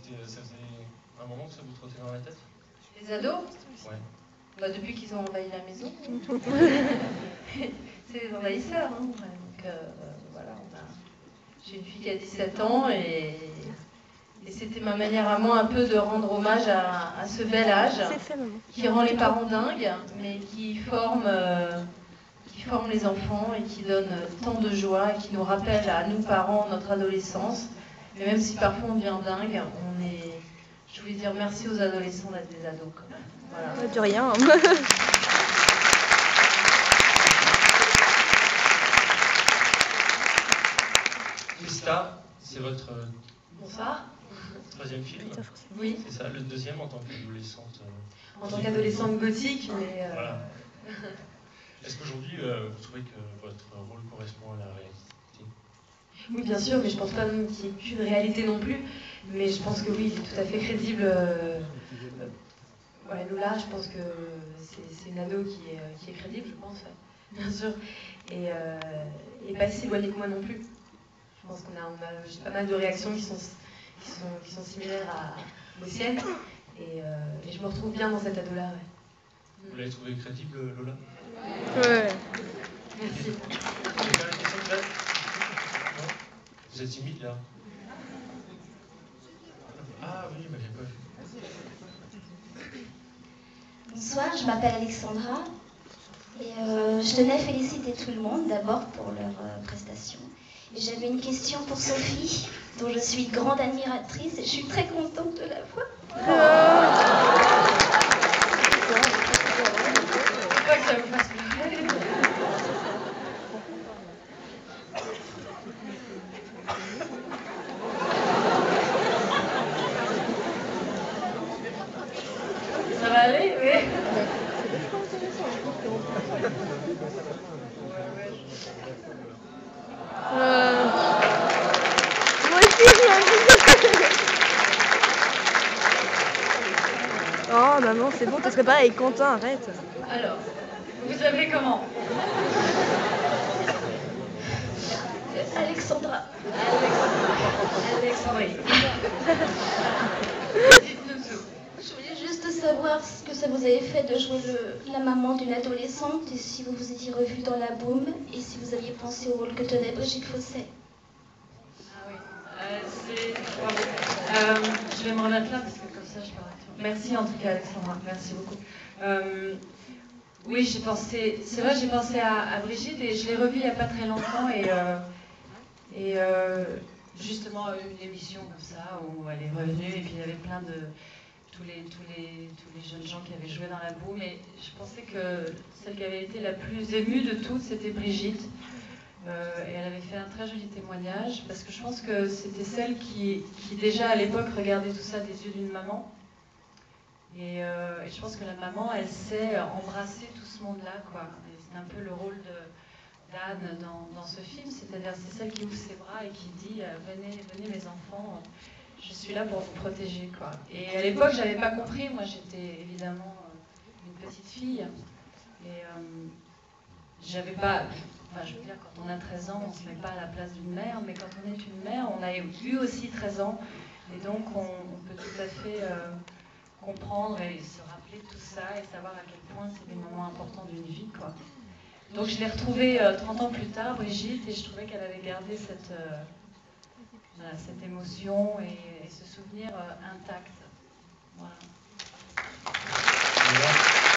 ça faisait un moment que ça vous trottait dans la tête? Les ados? Ouais. Bah, depuis qu'ils ont envahi la maison. C'est des envahisseurs. Hein. Donc voilà, j'ai une fille qui a 17 ans et c'était ma manière à moi un peu de rendre hommage à ce bel âge qui rend les parents dingues, mais qui forme les enfants et qui donne tant de joie et qui nous rappelle à nous parents notre adolescence. Mais même si parfois on devient dingue, je voulais dire merci aux adolescents d'être des ados quand même. Voilà. De rien. Krista, c'est votre Bonsoir. troisième film? Oui. C'est ça, le deuxième en tant qu'adolescente. En tant qu'adolescente gothique, mais... Voilà. Est-ce qu'aujourd'hui, vous trouvez que votre rôle correspond à la réalité? Oui, bien sûr, mais je pense pas qu'il n'y ait qu'une réalité non plus. Mais je pense que oui, il est tout à fait crédible. Ouais, Lola, je pense que c'est une ado qui est crédible, je pense, bien sûr. Et pas si éloignée que moi non plus. Je pense qu'on a pas mal de réactions qui sont similaires aux siennes. Et je me retrouve bien dans cette ado-là. Ouais. Vous l'avez trouvé crédible, Lola? Ouais. Merci. Vous êtes timide là? Ah oui, mais j'ai pas vu. Bonsoir, je m'appelle Alexandra et je tenais à féliciter tout le monde d'abord pour leur prestation. Et j'avais une question pour Sophie, dont je suis grande admiratrice et je suis très contente de la voir. Pas que ça vous fasse pleurer. Ça va aller, oui. Moi aussi, oh maman, c'est bon, t'es serais pas avec Quentin, arrête. Alors, vous appelez comment? Alexandra. Alexandrie. Dites-nous tout. Je voulais juste savoir ce que ça vous avait fait de jouer la maman d'une adolescente et si vous vous étiez revue dans La Boum et si vous aviez pensé au rôle que tenait Brigitte Fossey. Ah oui, je vais me remettre là parce que comme ça je parle. Merci en tout cas Alexandra, merci beaucoup. Oui, j'ai pensé à Brigitte et je l'ai revue il n'y a pas très longtemps et justement une émission comme ça où elle est revenue et puis il y avait plein de tous les jeunes gens qui avaient joué dans La Boum et je pensais que celle qui avait été la plus émue de toutes c'était Brigitte. Et elle avait fait un très joli témoignage parce que je pense que c'était celle qui déjà à l'époque regardait tout ça des yeux d'une maman et je pense que la maman elle sait embrasser tout ce monde-là quoi. Et c'est un peu le rôle d'Anne dans ce film, c'est-à-dire c'est celle qui ouvre ses bras et qui dit venez mes enfants, je suis là pour vous protéger quoi. Et à l'époque j'avais pas compris, moi j'étais évidemment une petite fille et j'avais pas... Enfin, je veux dire, quand on a 13 ans, on ne se met pas à la place d'une mère, mais quand on est une mère, on a eu aussi 13 ans, et donc on peut tout à fait comprendre et se rappeler de tout ça, et savoir à quel point c'est des moments importants d'une vie, quoi. Donc je l'ai retrouvée 30 ans plus tard, Brigitte, et je trouvais qu'elle avait gardé cette émotion et ce souvenir intact.